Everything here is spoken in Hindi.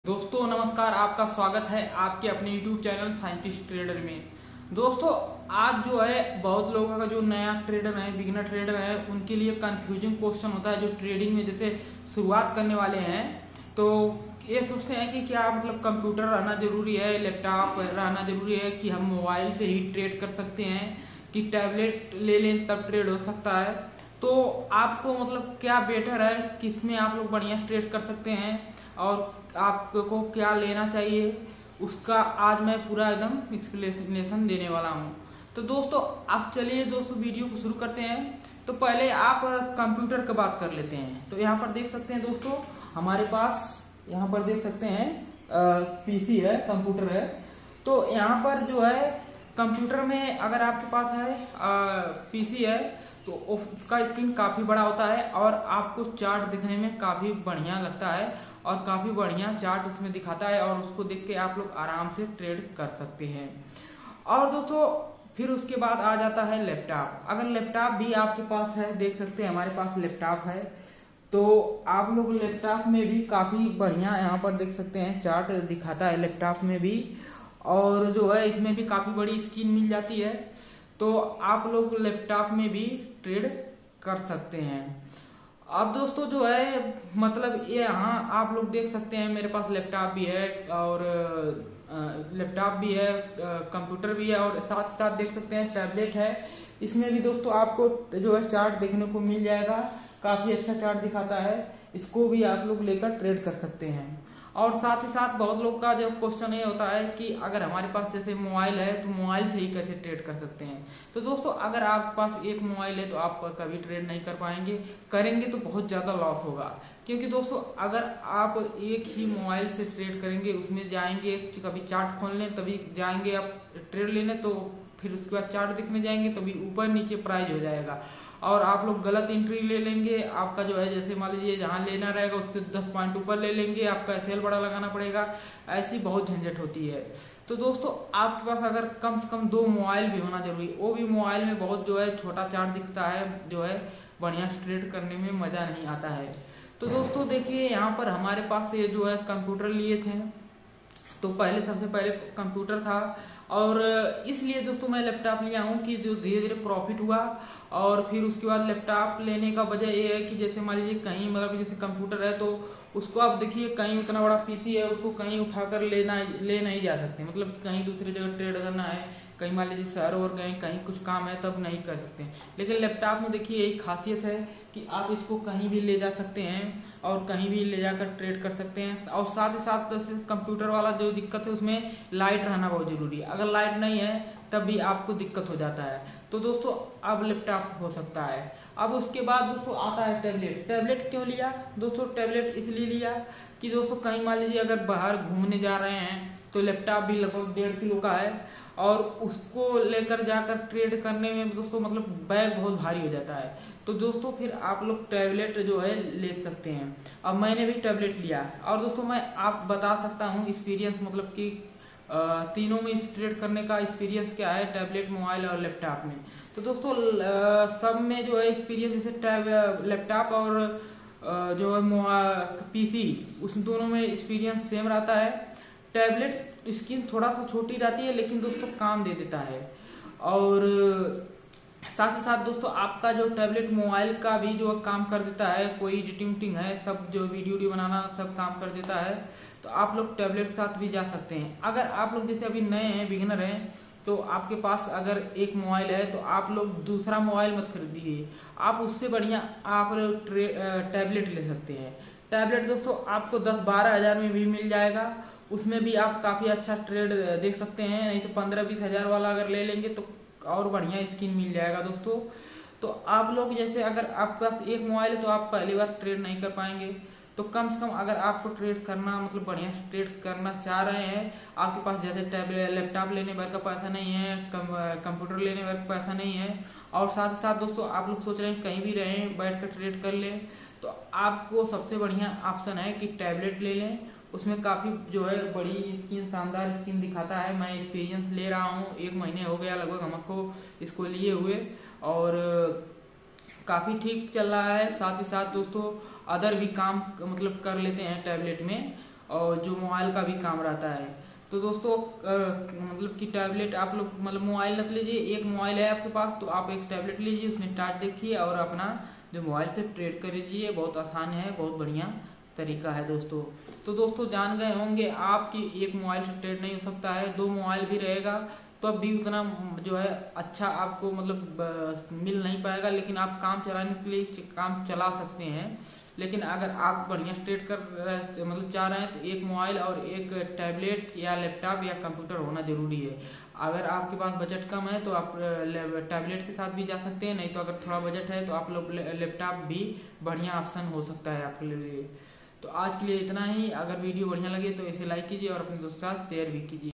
दोस्तों नमस्कार, आपका स्वागत है आपके अपने YouTube चैनल साइंटिस्ट ट्रेडर में। दोस्तों आज जो है बहुत लोगों का जो नया ट्रेडर है, बिगिनर ट्रेडर है, उनके लिए कंफ्यूजिंग क्वेश्चन होता है। जो ट्रेडिंग में जैसे शुरुआत करने वाले हैं तो ये सोचते हैं कि क्या मतलब कंप्यूटर रहना जरूरी है, लैपटॉप रहना जरूरी है, कि हम मोबाइल से ही ट्रेड कर सकते हैं, कि टैबलेट ले लें तब ट्रेड हो सकता है। तो आपको मतलब क्या बेटर है, किसमें आप लोग बढ़िया ट्रेड कर सकते हैं और आपको क्या लेना चाहिए, उसका आज मैं पूरा एकदम एक्सप्लेनेशन देने वाला हूँ। तो दोस्तों आप चलिए दोस्तों वीडियो को शुरू करते हैं। तो पहले आप कंप्यूटर की बात कर लेते हैं। तो यहाँ पर देख सकते हैं दोस्तों, हमारे पास यहाँ पर देख सकते हैं पीसी है, कंप्यूटर है। तो यहाँ पर जो है कंप्यूटर में अगर आपके पास है पीसी है तो उसका स्क्रीन काफी बड़ा होता है और आपको चार्ट दिखने में काफी बढ़िया लगता है और काफी बढ़िया चार्ट उसमें दिखाता है और उसको देख के आप लोग आराम से ट्रेड कर सकते हैं। और दोस्तों फिर उसके बाद आ जाता है लैपटॉप। अगर लैपटॉप भी आपके पास है, देख सकते हैं हमारे पास लैपटॉप है, तो आप लोग लैपटॉप में भी काफी बढ़िया यहाँ पर देख सकते हैं चार्ट दिखाता है लैपटॉप में भी। और जो है इसमें भी काफी बड़ी स्क्रीन मिल जाती है, तो आप लोग लैपटॉप में भी ट्रेड कर सकते हैं। अब दोस्तों जो है मतलब ये यहाँ आप लोग देख सकते हैं मेरे पास लैपटॉप भी है और लैपटॉप भी है, कंप्यूटर भी है और साथ साथ देख सकते हैं टैबलेट है। इसमें भी दोस्तों आपको जो है चार्ट देखने को मिल जाएगा, काफी अच्छा चार्ट दिखाता है। इसको भी आप लोग लेकर ट्रेड कर सकते हैं। और साथ ही साथ बहुत लोग का जो क्वेश्चन ये होता है कि अगर हमारे पास जैसे मोबाइल है तो मोबाइल से ही कैसे ट्रेड कर सकते हैं। तो दोस्तों अगर आपके पास एक मोबाइल है तो आप कभी ट्रेड नहीं कर पाएंगे, करेंगे तो बहुत ज्यादा लॉस होगा। क्योंकि दोस्तों अगर आप एक ही मोबाइल से ट्रेड करेंगे, उसमें जाएंगे कभी चार्ट खोल लें तभी जाएंगे आप ट्रेड लेने, तो फिर उसके बाद चार्ट दिखने जाएंगे तभी ऊपर नीचे प्राइस हो जाएगा और आप लोग गलत एंट्री ले लेंगे। आपका जो है जैसे मान लीजिए जहां लेना रहेगा उससे 10 पॉइंट ऊपर ले लेंगे, आपका सेल बड़ा लगाना पड़ेगा, ऐसी बहुत झंझट होती है। तो दोस्तों आपके पास अगर कम से कम 2 मोबाइल भी होना जरूरी, वो भी मोबाइल में बहुत जो है छोटा चार्ट दिखता है, जो है बढ़िया ट्रेड करने में मजा नहीं आता है। तो दोस्तों देखिए यहाँ पर हमारे पास ये जो है कंप्यूटर लिए थे, तो पहले सबसे पहले कंप्यूटर था और इसलिए दोस्तों मैं लैपटॉप लिया हूँ कि जो धीरे धीरे प्रॉफिट हुआ। और फिर उसके बाद लैपटॉप लेने का वजह ये है कि जैसे मान लीजिए कहीं मतलब जैसे कंप्यूटर है तो उसको आप देखिए कहीं उतना बड़ा पीसी है, उसको कहीं उठाकर ले नहीं जा सकते, मतलब कहीं दूसरी जगह ट्रेड करना है, कहीं मान लीजिए शहर और गए, कहीं कुछ काम है तब नहीं कर सकते। लेकिन लैपटॉप में देखिए यही खासियत है कि आप इसको कहीं भी ले जा सकते हैं और कहीं भी ले जाकर ट्रेड कर सकते हैं। और साथ ही साथ कंप्यूटर वाला जो दिक्कत है उसमें लाइट रहना बहुत जरूरी है, अगर लाइट नहीं है तब भी आपको दिक्कत हो जाता है। तो दोस्तों अब लैपटॉप हो सकता है। अब उसके बाद दोस्तों आता है टैबलेट। टैबलेट क्यों लिया दोस्तों? टैबलेट इसलिए लिया कि दोस्तों कहीं मान लीजिए अगर बाहर घूमने जा रहे हैं तो लैपटॉप भी लगभग 1.5 किलो का है और उसको लेकर जाकर ट्रेड करने में दोस्तों मतलब बैग बहुत भारी हो जाता है। तो दोस्तों फिर आप लोग टैबलेट जो है ले सकते हैं। अब मैंने भी टैबलेट लिया और दोस्तों मैं आप बता सकता हूँ एक्सपीरियंस, मतलब कि तीनों में ट्रेड करने का एक्सपीरियंस क्या है, टैबलेट, मोबाइल और लैपटॉप में। तो दोस्तों सब में जो है एक्सपीरियंस जैसे लैपटॉप और जो है पीसी, उस दोनों में एक्सपीरियंस सेम रहता है। टैबलेट स्क्रीन थोड़ा सा छोटी रहती है लेकिन दोस्तों काम दे देता है। और साथ ही साथ दोस्तों आपका जो टैबलेट मोबाइल का भी जो काम कर देता है, कोई एडिटिंग है सब, जो वीडियो बनाना सब काम कर देता है। तो आप लोग टैबलेट के साथ भी जा सकते हैं। अगर आप लोग जैसे अभी नए हैं, बिगिनर हैं, तो आपके पास अगर एक मोबाइल है तो आप लोग दूसरा मोबाइल मत खरीदिए, आप उससे बढ़िया आप टैबलेट ले सकते हैं। टैबलेट दोस्तों आपको 10-12 हजार में भी मिल जाएगा, उसमें भी आप काफी अच्छा ट्रेड देख सकते हैं। नहीं तो 15-20 हजार वाला अगर ले लेंगे तो और बढ़िया स्क्रीन मिल जाएगा दोस्तों। तो आप लोग जैसे अगर आपके पास एक मोबाइल है तो आप पहली बार ट्रेड नहीं कर पाएंगे, तो कम से कम अगर आपको ट्रेड करना मतलब बढ़िया ट्रेड करना चाह रहे हैं, आपके पास जैसे टैबलेट लैपटॉप लेने भर का पैसा नहीं है, कंप्यूटर लेने भर का पैसा नहीं है, और साथ साथ दोस्तों आप लोग सोच रहे हैं कहीं भी रहें बैठ कर ट्रेड कर लें, तो आपको सबसे बढ़िया ऑप्शन है कि टैबलेट ले लें। उसमें काफी जो है बड़ी स्क्रीन, शानदार स्क्रीन दिखाता है। मैं एक्सपीरियंस ले रहा हूँ, 1 महीने हो गया लगभग हमको इसको लिए हुए और काफी ठीक चल रहा है। साथ ही साथ दोस्तों अदर भी काम मतलब कर लेते हैं टैबलेट में। और जो मोबाइल का भी काम रहता है। तो दोस्तों मतलब कि टैबलेट आप लोग मतलब मोबाइल रख लीजिए, एक मोबाइल है आपके पास तो आप एक टैबलेट लीजिए, उसमें टाच देखिए और अपना जो मोबाइल से ट्रेड कर लीजिए। बहुत आसान है, बहुत बढ़िया तरीका है दोस्तों। तो दोस्तों जान गए होंगे आप कि एक मोबाइल से ट्रेड नहीं हो सकता है, 2 मोबाइल भी रहेगा तो अब भी उतना जो है अच्छा आपको मतलब मिल नहीं पाएगा, लेकिन आप काम चलाने के लिए काम चला सकते हैं। लेकिन अगर आप बढ़िया ट्रेड कर मतलब चाह रहे हैं तो एक मोबाइल और एक टैबलेट या लैपटॉप या कंप्यूटर होना जरूरी है। अगर आपके पास बजट कम है तो आप टैबलेट के साथ भी जा सकते हैं, नहीं तो अगर थोड़ा बजट है तो आप लोग लैपटॉप भी बढ़िया ऑप्शन हो सकता है आपके लिए। तो आज के लिए इतना ही। अगर वीडियो बढ़िया लगे तो इसे लाइक कीजिए और अपने दोस्तों के साथ शेयर भी कीजिए।